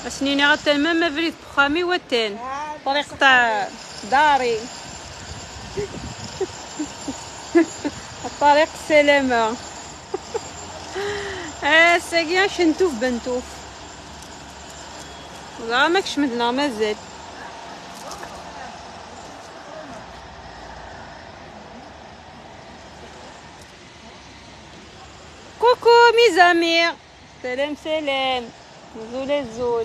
اسنيني غتلمم ما فريد بخامي وتان طريق تاع داري الطريق السلامة. ساقيا شنتوف بنتوف لا ماكش مدنا مازال. كوكو ميزامي، سلام سلام، زول الزول.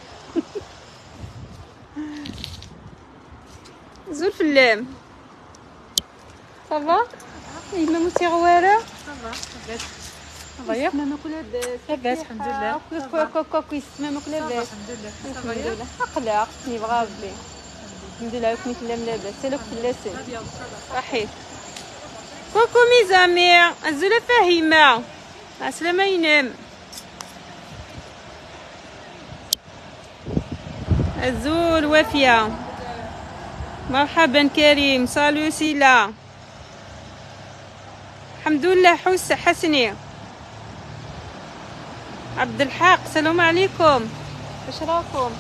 زول فلام صافا يما متغواره صافا ياك ما ناكل لاباس الحمد لله. كوكو يسمى ناكل لاباس الحمد لله. اقلق نبغى ربي الحمد لله كنت لاباس سلك فلاسين صحيح. كوكو ميزامي الزوله فاهمه عسلامة ينام الزول وافيه. مرحبا كريم صالو سيلا الحمد لله. حس حسني عبد الحق السلام عليكم واش راكم؟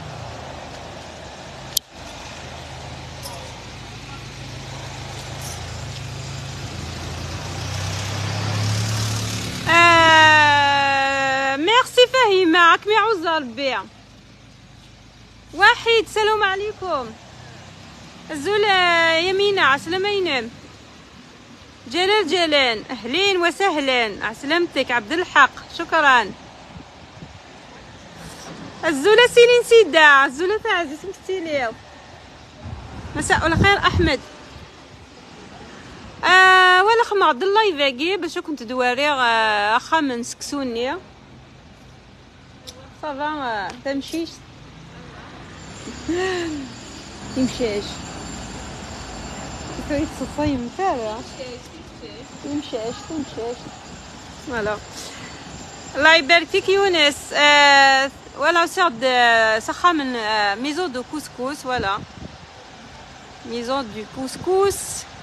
ميرسي فهيمة عاكمي عوزة ربي. واحد السلام عليكم. الزول يمينة عسلامة ينام. جلال جلال اهلين وسهلا عسلامتك. عبد الحق شكرا. الزولة سيلين سيدا الزولة تاع اسمك سيليو. مساء الخير احمد. ولا خما عبد الله يفاقي باش كنت دواري اخا من سكسوني صافا تمشيش يمشاش كيفاش تصايم تاعها يمشاش فوالا. الله يبارك فيك يونس. ولا سعد سخا من ميزون دو كوسكوس ولا ميزون دو كوسكوس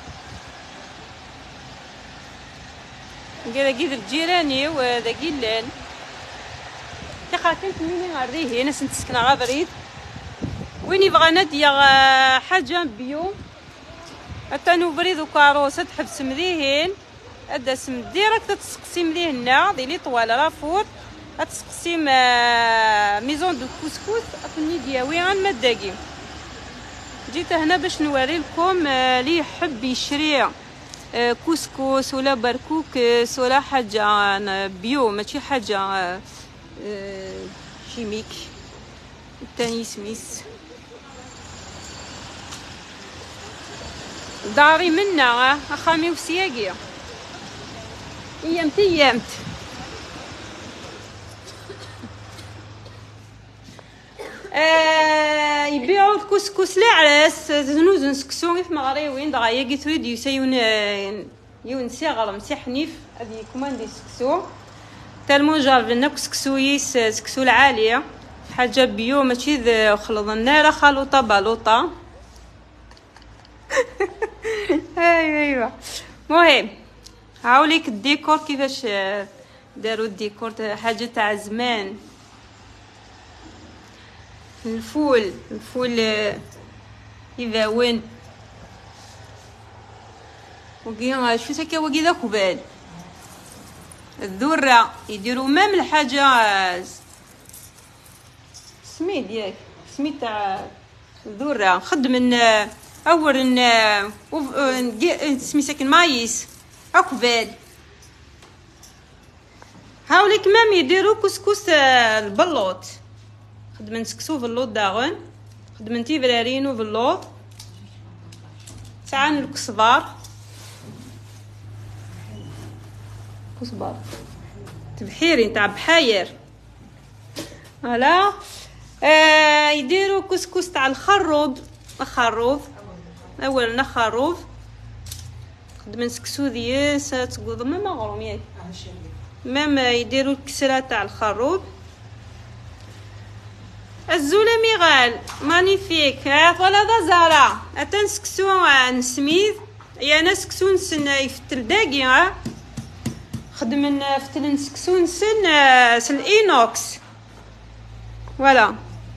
كذا الجيراني وذا قيلان تقرا كنت مني غريه ناس نتسكن على بريد وين يبغى ندير حاجه بيو حتى نوفريدو كاروسه تحبس مليهن ادا سم ديريكت تسقسي مليهنا ديلي طوال رافور تسقسي ميزون دو كوسكوس اكني دياوي عن مداقي. جيت هنا باش نوري لكم اللي يحب يشري كوسكوس ولا بركوكس ولا حاجه بيو ماشي حاجه شيميك الثاني سميس داري منا اخامي وسياقي ايامت يبيعوا الكسكس لعرس زنوزن سكسون في مغريوين دغيا كي تريد يسيون يون صغر مسي حنيف هذه كوماندي سكسو تالمون جاربنا كسكسويس سكسو العاليه حاجه بيو ماشي ذا خلطنا لا خلوطه بالوطه. ايوا المهم هاوليك الديكور كيفاش داروا الديكور حاجه تاع زمان. الفول اذا وين وكي شو سكا وكي ذا كبال الذره يديروا مام الحاجه سميد ياك سميد تاع الذره خدم اول سمي ساكن مايس اكبال هاوليك مام يديروا كسكس البلوط خدمن سكسو في اللوط داغن خدمن تيفرارينو في اللوط تعان الكصبار كصبار تبحيري تاع بحاير فوالا. يديروا كسكس تاع الخروب اولا خروف خدمن سكسو دياس تقول ما مغروم ياك مام يديروا الكسره تاع الخروب. الزوله ميغال مانيفيك ولا ذا زارا اتن سكسو نسميد يا ناس سكسو نسن يفتل داقي خدمن فتل سكسو نسن سل اينوكس فوالا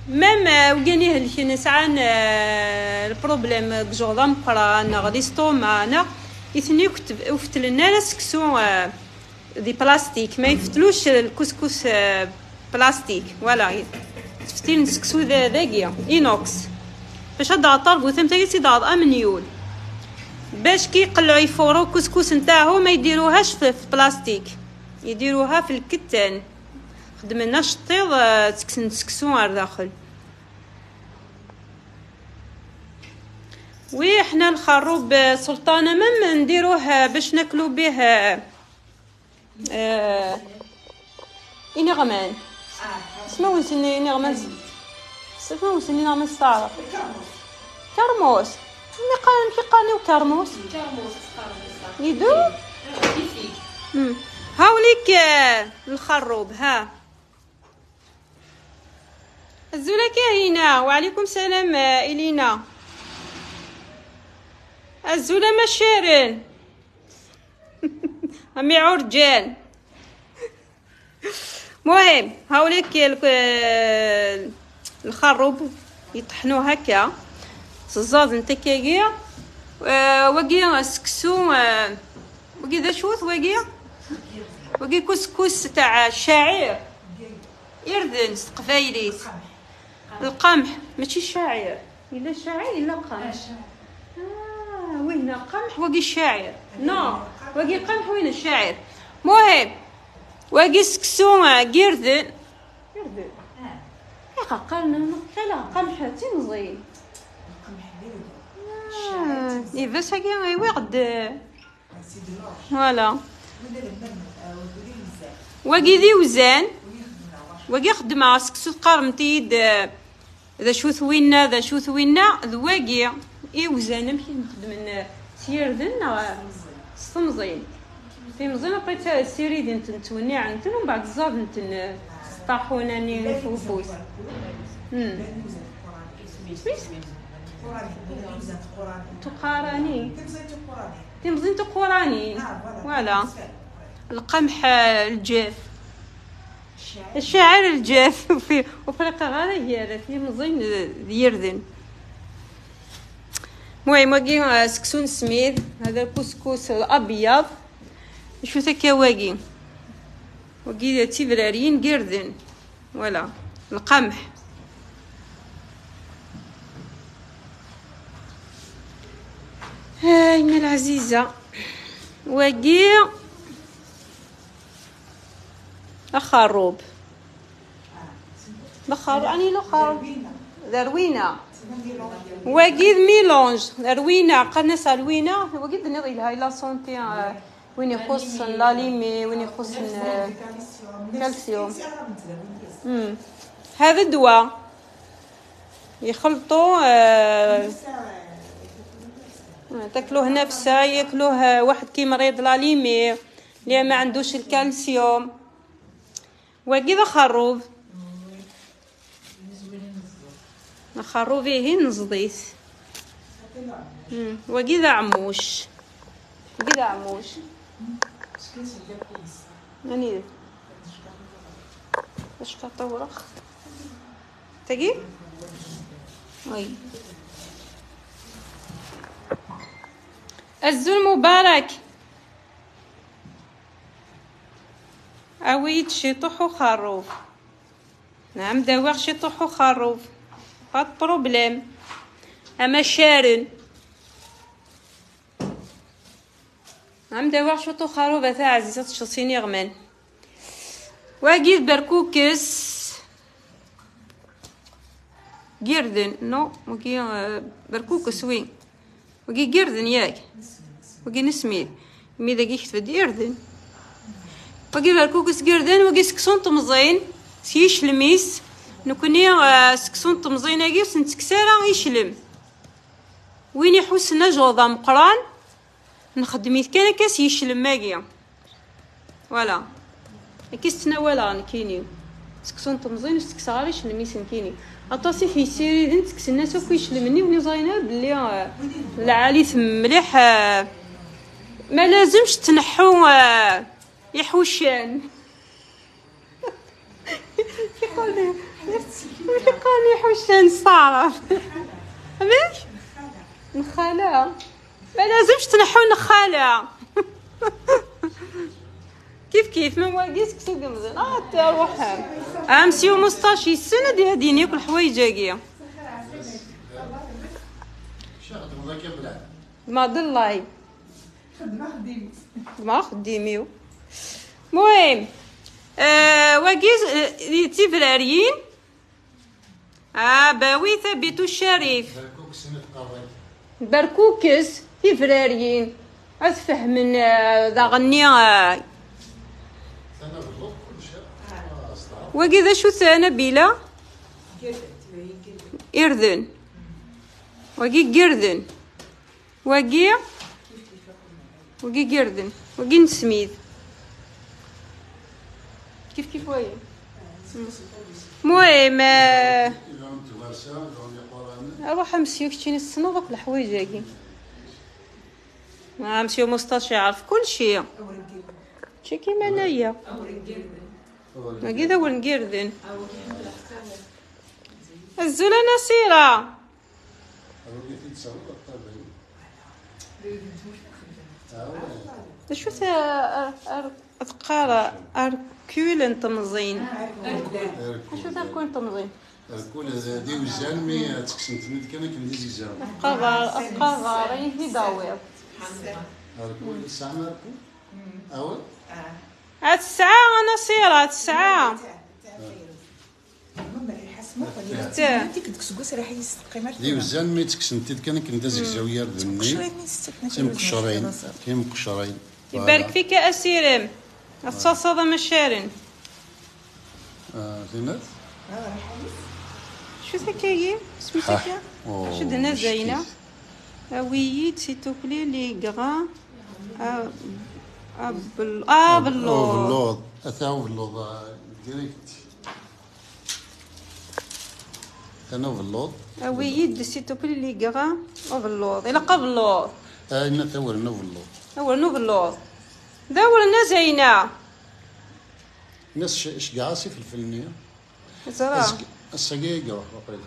مام وكانيه اللي نسعان البروبليم كجوضا مقران غادي ستوما يثني وفتلنا لا سكسو دي بلاستيك ما يفتلوش الكسكس بلاستيك ولا تفتيل نسكسو ذاكيا اينوكس باش هاد عطار ثم تاكي سيد امنيول باش كي يقلعوا يفورو كسكس نتاعو ما يديروهاش في بلاستيك يديروها في الكتان خدمنا شطيض تسكسو على داخل. وي حنا الخروب سلطانه ما نديروه باش ناكلو به غمان اسمه وسني غمان اسمه وسني غمان صار كرموس مي كي قانيو كرموس يدو هاوليك الخروب ها الزوله كاينه. وعليكم السلام الينا الزوله ما شارن امي عرجان. مهم هاوليك الخروب يطحنوه هكا صزاز نتكاكيا وقيا سكسو وقي ذا شوث وقي كسكس تاع الشعير يردن قفايليت القمح ماشي الشعير الا الشعير الا القمح وين قمح وقي الشاعر وقي قمح وين الشاعر. مهم وقي سكسو قردن يا قالنا كلا قمح تنزين بس هكا وقد فوالا وقي ذي وزان وقي خدمة سكسو قارمتيد ذا شو ثوينا ذواقي وزان نمشي نخدم سيردن ستمزين في مزينة بقيت سيريد نتوني عنتن ومن بعد الزاد نتن طاحوناني فوفوس تقاراني تمزين تقراني ولا القمح الجاف الشاعر الجاف وفي غير هي في مزين يردن. المهم واقي سكسون سميد هذا الكسكس الابيض شو ثكا واقي تيفرارين قردن ولا القمح. هاي من العزيزة واقي الخروب اني الخروب ذروينه واقيد ميلونج روينه قناص روينه واقيد نضي لها لا سونتي وين يخص لاليمي وين يخص الكالسيوم. هذا الدواء يخلطوا تاكلوه نفسه ياكلوه واحد كي مريض لاليمي اللي ما عندوش الكالسيوم. واقيد خروب خروبيه نزضيت وكذا عموش يعني اش كطورخ تجي وي الزول مبارك اويد شيطوح خروف نعم داوغ شيطوح خروف با بروبليم اما شارن عم داوغ شطو خروبة تاع عزيزة تشصيني غمان واقيد بركوكس قردن وقي بركوكس وين وقي قردن ياك وقي نسميل مي ذا قيشت بدي اردن وقي بركوكس قردن وقي سكسون طمزين سيش لميس نكوني سكسون طمزين اقي سنتكسارا يشلم وين يحوسنا جوضا مقران نخدميت كان كاس يشلم ماقيا ولا كيس تناولا نكيني سكسون طمزين وسكسا غير يشلم يسنكيني اطاسي في سيري انت كس الناس وكو يشلمني وني زاينه بلي العالي مليح ما لازمش تنحو يحوشان يقول كاني حوش نصارف باش نخالة ما لازمش تنحو نخالة كيف ما واقيس كسوق مزيان تروح امسيو مستاشي السنه دي هادي ناكل حوايج ما ضلاي ما خديميو المهم واقيس تيفراريين باوي ثبتوا الشريف بركوكس تيفراريين افهمن ذا غني وكذا شو ثانا بلا إرذن وقي قردن وقي قردن وقي نسميد كيف وين المهم اروح امسيو كشتيني السنه دوك الحوايج هاكي امسيو مستشفى يعرف كل شيء شي كيما انايا ما كذا ونقردن الزوله نصيره شو أذكار أركول أنت مزين شو تكون تمزين أركول دي وزان مي تقسمت من كنا كندي زيزان أفقار في داوير أركول ساعة أركول أول الساعة نصيرة الساعة دي وزان مي تقسمت كنا كندي زيزاوية ردني مقشرين كاين مقشرين يبارك فيك أسيرم الصاصة مشارن زينات شو ذاكايا سميتك شدنا زينة وييد سيتوكلي لي غرا باللوض أثاو باللوض ديريكت أنا باللوض وييد سيتوكلي لي غرا باللوض إلا قبلوض أنا ثور باللوض أول نوبلوض دورنا زينة ناس شقاسي في الفلنية زرا السقيقة وقريب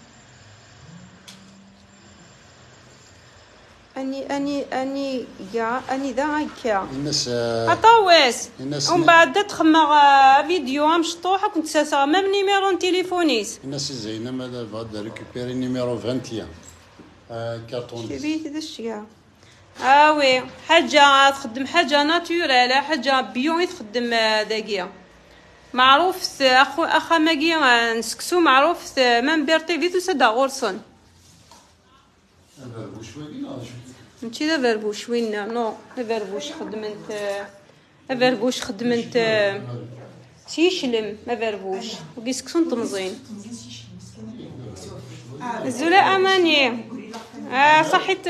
أني ذاك الناس أطوس الناس ومن بعد تخمغ فيديو مشطوحة كنت ساسا ميم نيميرو تليفونيس الناس زينة ماذا بعد ريكوبيري نيميرو 21 كارتون شبيت ذا الشيء وي حاجة تخدم حاجة ناتورال حاجة بيو تخدم داكيا معروف أخا ماكي نسكسو معروف مام بيرتي فيتو سدا غورسون ماشي دا بربوش وين نو دا بربوش خدمت تيشلم ما بربوش وكيسكسون تمزين الزولاء أماني صحيت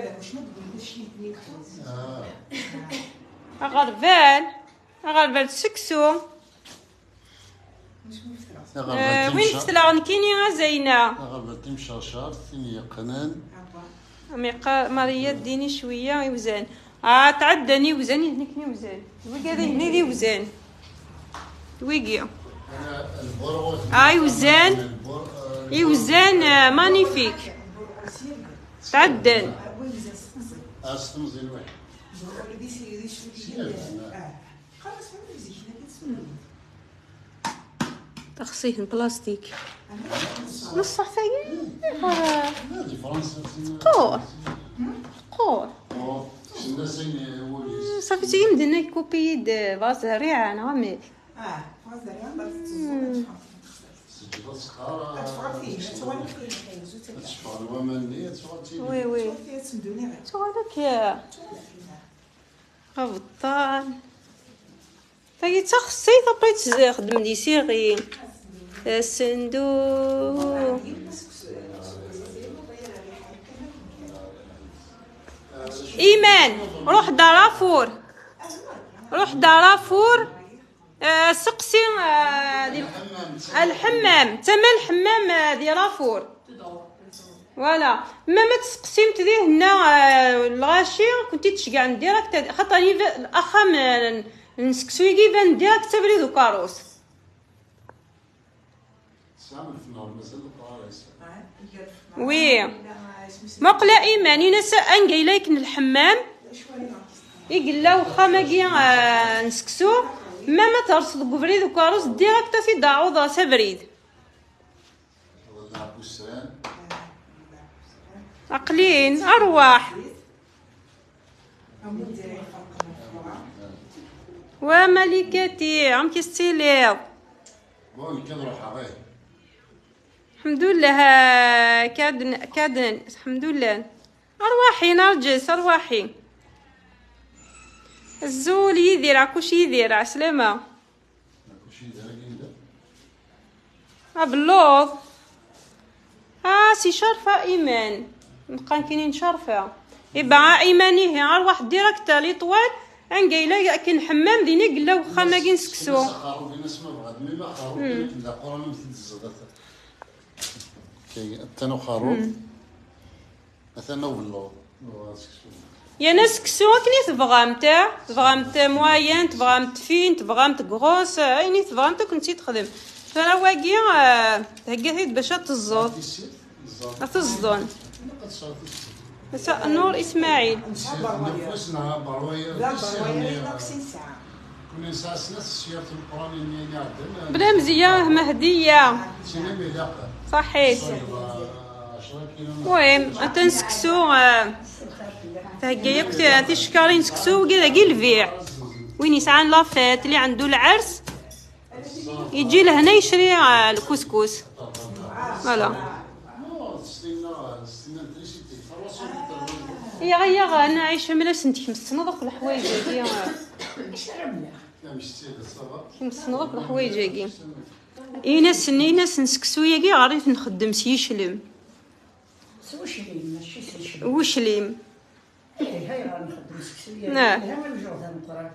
أغربال سكسو وين فتلا نكيني زينة أغربال تمشى شهر ثانية قنان ماريا ديني شوية يوزان تعدني وزاني هناك يوزان وكذا هنا دي وزان ويقيا يوزان يوزان مانيفيك تعدن تخصيه بلاستيك نص ثاني قور صافي تي يمدنا كوبي د باز ريعه انا ميك وي تغلك يا غبطان تاكي تخصي طبيت خدم لي سيغي الصندوق ايمان روح دارفور سقسي الحمام تما الحمام ديال رافور فوالا ما تسقسيمت ذي هنا الغاشي كنتي تشقع ديريكت خاطر الاخا نسكسو يجي بان ديريكت تبريد وكاروس وي مقلا ايمان ينسى ان قايلك الحمام يقلا واخا ماكي نسكسو ما ترصد قبريد وكاروس ديريكت في داعوض سبريد عقلين ارواح وملكتي عم كيستيليو الحمد لله كادن الحمد لله ارواحي نرجس ارواحي الزول يدير كلشي يدير عسلامة باللوض سي شرفة ايمان نبقى كاينين شرفة يبقى ايماني هي ارواح ديريكت لي طوال ان قايله كاين حمام دينا قلا واخا ما كنسكسو تانو خروف مثلا باللوض يا ناس كسو كني تبغامت موين تبغامت فين تبغامت غروس ايني تبغامت كنتي تخدم فانا واقي هكاثيد باش تزود تصدون نور اسماعيل بلا مزيه مهديه صحيح المهم تنسكسو تهكايا كثير تشكارين سكسو كذا كي البيع وين يسعان لافيت اللي عنده العرس يجي لهنا يشري الكسكس فوالا يا انا عايشه ملا سنتي مسنا دوك الحوايج هادي مسنا دوك الحوايج هادي ناس نسكسو ياكي عرفت نخدم سيشلم وشليم هاي راه نخدم سكسويه هما الجوده نقرا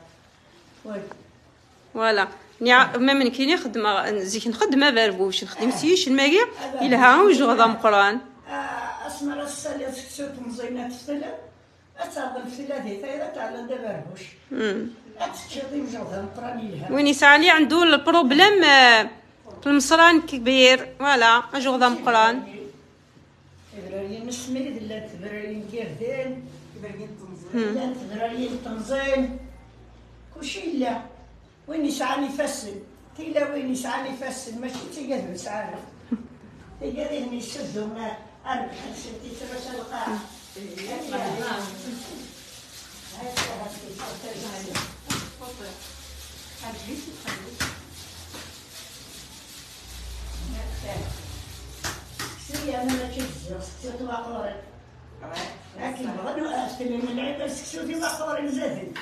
فوالا ما من كاين خدمه زيك نخدمها باربوش نخدم سيش الماكي إلها وجوده مقران اسمر الساليه سكسو مزينات فتله اتصابن فتله ثايره تاع لندا باربوش اتشدي وجوده مقران إلها وين يسالي عنده البروبليم في المصران كبير فوالا جوده مقران إبراهيم السميد لا إبراهيم كيردين لا إبراهيم تنظيم كلشي لا وين يسعى يفسد تيلا وين يسعى يفسد ماشي تيقدر يسعى تيقدر يسدوا ما أربح سنتي ترسل القاع أنا ما كنت سكسوتي باقوري لكن بغدو أستلم من العيب سكسوتي باقوري زادن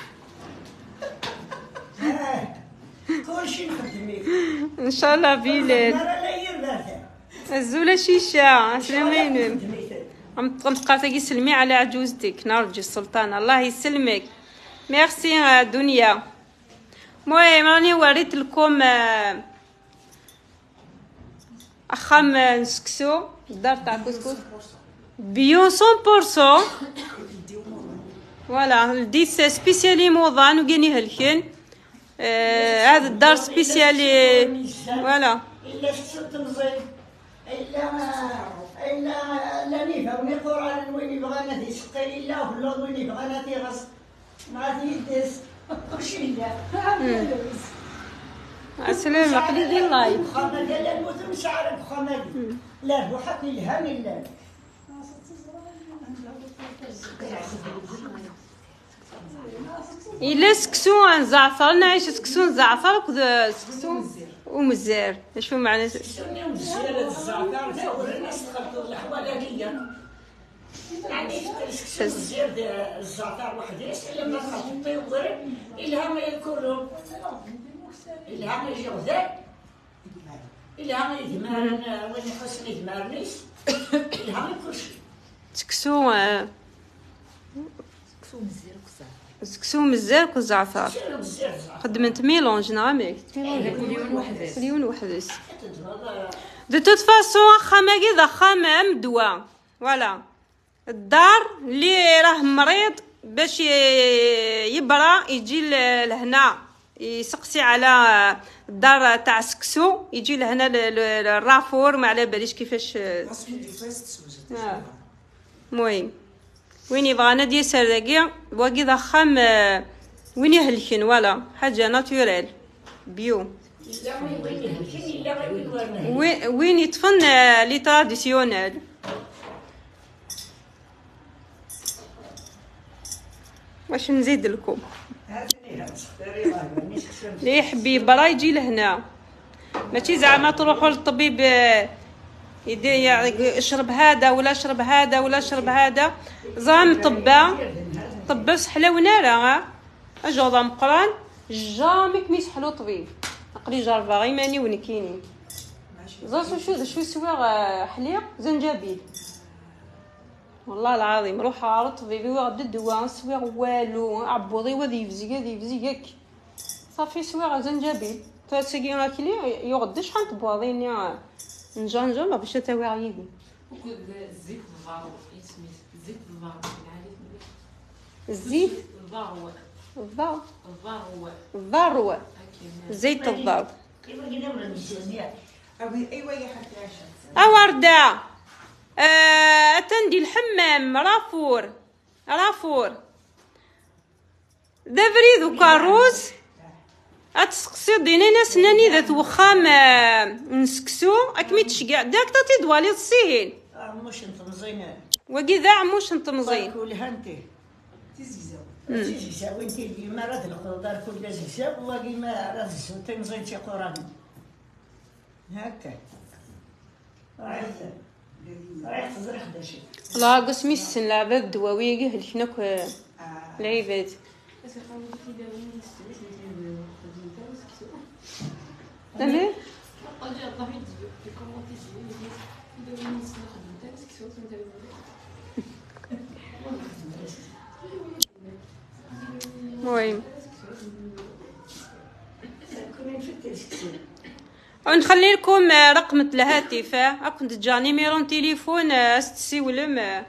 كلشي نخدميك إن شاء الله بيلاد الزولة شيشة سلامين عم تبقى سلمي على عجوزتك نرجي السلطان الله يسلمك ميرسي دنيا المهم راني وريت لكم اخام نسكسو الدار تاع كسكس بيو 100% فوالا الديس سبيسيالي موضان وكاني هلكن هذا الدار سبيسيالي فوالا الا سكسوت مزيان الا نفهمني قران وين بغانا تيسقي الا والله وين بغانا تيغص مع تيدس كلشي لا السلام عليكم ديال اللايف خما قال لا الموت مش عارف خما لا هو حق الهام لا الا سكسو زعفر نعيش سكسو زعفر سكسو ومزار شنو معنى مزير الزعفر تاع الناس تخلطوا الحواليه يعني سكسو مزير الزعفر وحديش الا ما تخلطوا الطيور الهام يكونوا الهام يجوزان الهام يدمرن وين يحسن يدمرنيش الهام كلشي سكسو سكسو مزار وزعفر خدمت ميلونج نعمل مليون وحدس دو توت فاسون خاماكي ذا خامام دوا فوالا الدار اللي راه مريض باش يبرى يجي لهنا يسقسي على الدار تاع سكسو يجي لهنا الرافور ما على باليش كيفاش. المهم وين يبغانا ديال سرداكيا واقي ضخم وين يهلكن ولا حاجه ناتوريل بيو. وين يطفن لي تراديسيونيل. واش نزيد لكم اللي يحب يبرا يجي لهنا، ماشي زعما تروحوا للطبيب يشرب هذا ولا شرب هذا ولا شرب هذا. زعما طبا سحله ونارا اجوضا مقران جامي كمي سحلو طبيب نقلي جربا غير ماني ونكيني زاسو شو يسوى حليق زنجبيل والله العظيم. روح عرض طبيبي وغدا الدواء نسوي والو عبوضي وذي يفزيك صافي سوي زنجبيل تسقي راكلي يغدش حنت بواضيني نجانجا باش تاوي عيدي. الزيت الضارو اسمي الزيت الضارو الزيت الضارو زيت الضارو. ايوا يا حتى ورده اتندي الحمام رافور دافري ذو كاروز اتسقسي دينينا سناني ذات وخام نسكسو اكمي تشقع داك تاتي دوالي الصين مش نطمزين وكي ذا مش نطمزين كلها انت تيزيزاو وانتي ديما راه الخضار كل زيزاو وكي ما راه زيزاو تنزين تي قران هكا رايح تزرع خداشي لا قسمي السن لعبة الدواوية هلكناك العباد. تمام المهم ونخلي لكم رقم الهاتف راكم تجا نيميرو تليفون استسي ولم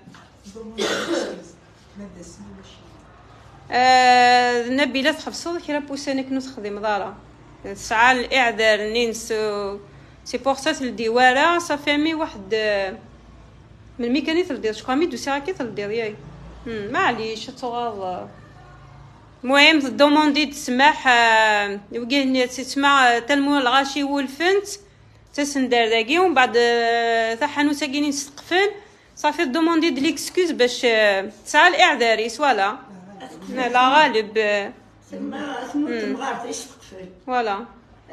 نبيله تحبسوا كي بوسانك نخدم دارا ساعه الاعذار نينس سي بورسات الديواره صافي واحد من الميكانيك الدير شكون دو ساكي الدير ياي معليش تغاض. المهم دوموندي تسمح وكاين تسمع تلمو الغاشي والفنت تسندار داكي ومن بعد تاع حانوت كاينين نسقفل صافي دوموندي دي ليكسكوز باش تسعى الاعذاري ولا لا غالب تما تمغارت ايش تقفل فوالا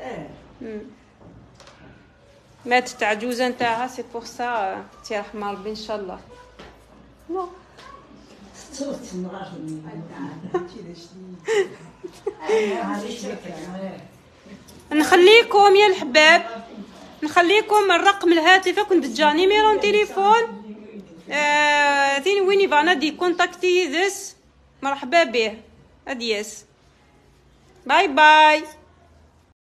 ماتت عجوزه نتاعها سي بور سا تيرحم ربي ان شاء الله. نخليكم يا الحباب نخليكم الرقم الهاتف كنت تجا نيميرو تليفون ثاني وين يبغى دي كونتاكتي ذس مرحبا به ادياس باي باي.